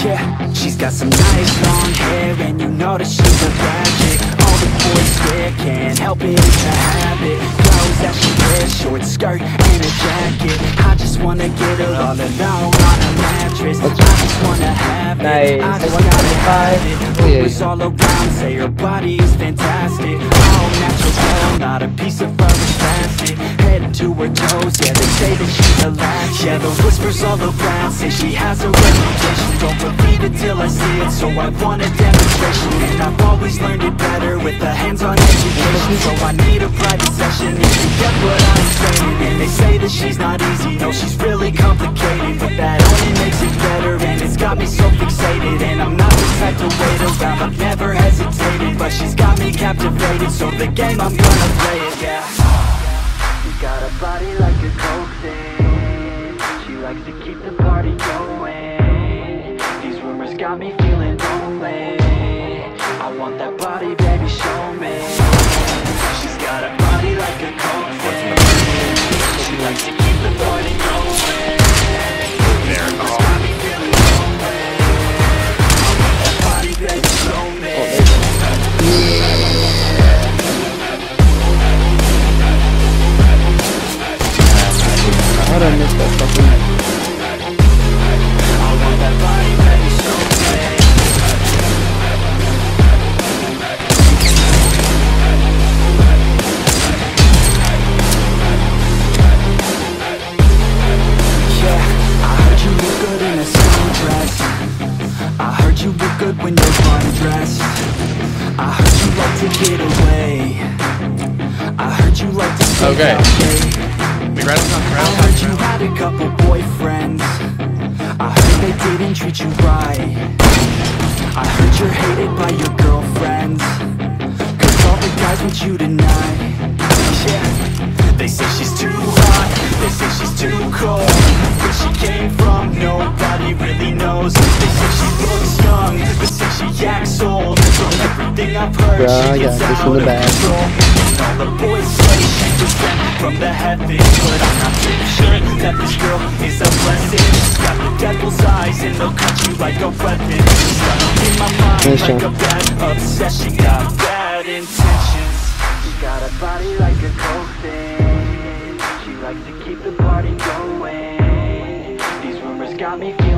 Yeah, she's got some nice long hair, and you know that she's a bad chick. All the boys swear, can't help it, it's a habit. Clothes that she wears, short skirt and a jacket. I just wanna get her all alone on a mattress. I just wanna have it, I just gotta have it. Rumors all around say her body is fantastic. All natural glow, not a piece of fur is plastic. Head to her toes, yeah, they say that she's a latch. Yeah, the whispers all around say she has a reputation. Don't believe it till I see it, so I want a demonstration. And I've always learned it better with a hands-on education. So I need a private session if you get what I'm saying. And they say that she's not easy, no, she's really complicated. But that only makes it better, and it's got me so fixated. And I'm not the type to wait around, I've never hesitated. But she's got me captivated, so the game, I'm gonna play it, yeah. She got a body like a coke thing. She likes to keep the party going. These rumors got me feeling lonely. I want that body, baby, show me. She's got a body like a coke thing. She likes to keep the party going. These rumors got me feeling lonely. I want that body, baby, show me. How did I miss that fucking... When you're undressed, I heard you like to get away. I heard you like to stay out late. I heard you had a couple boyfriends. I heard they didn't treat you right. I heard you're hated by your girlfriends, 'cause all the guys want you tonight. Yeah, they say she's too hot, they say she's too cold. Where she came from, nobody really knows. They say she looks young, but say she acts old. From everything I've heard, she gets out of control. And all the boys say she's just sent from the heavens, but I'm not too sure that this girl is a blessing. She's got the devil's eyes, and they'll cut you like a weapon. She's got in my mind like a bad obsession. Got bad intentions. She got a body like a coke thing. She likes to keep the party going. These rumors got me feeling